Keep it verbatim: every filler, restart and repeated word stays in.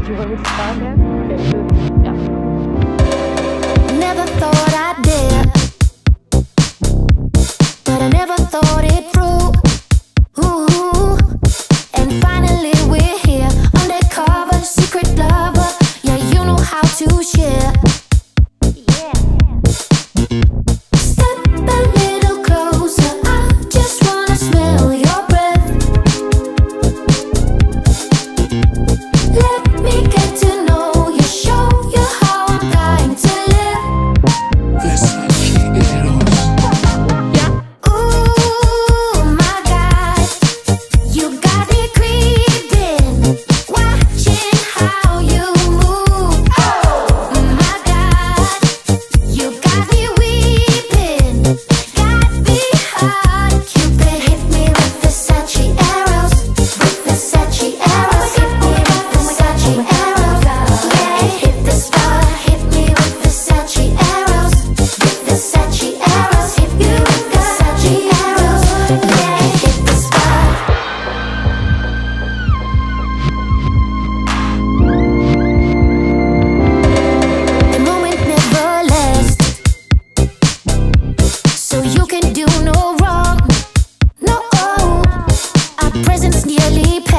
Did you want me to start there? Okay, good. Yeah. Never thought I did, but I never thought it through. Ooh. And finally we're here, undercover, secret lover. Yeah, you know how to share. Yeah. Step a little closer, I just wanna smell your breath. Let me get to know you, show you how I'm dying to live. Versace Eros. Yeah. Ooh, my God, you got me creeping, watching how you move. Oh, my God, you got me weeping, got me hard. Cupid hit me with Versace Eros, with Versace Eros. Hit me with Versace Eros. Yeah, hit the spot. Hit me with Versace Eros, with Versace Eros. Hit me with Versace Eros. Yeah, hit the spot. The moment never lasts, so you can do no wrong. No, our presence nearly